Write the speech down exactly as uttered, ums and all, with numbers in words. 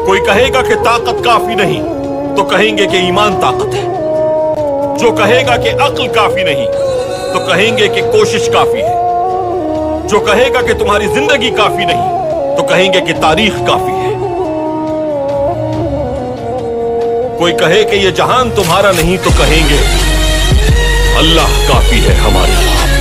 कोई कहेगा कि ताकत काफी नहीं तो कहेंगे कि ईमान ताकत है। जो कहेगा कि अक्ल काफी नहीं तो कहेंगे कि कोशिश काफी है। जो कहेगा कि तुम्हारी जिंदगी काफी नहीं तो कहेंगे कि तारीख काफी है। कोई कहे कि यह जहान तुम्हारा नहीं तो कहेंगे अल्लाह काफी है हमारे लिए।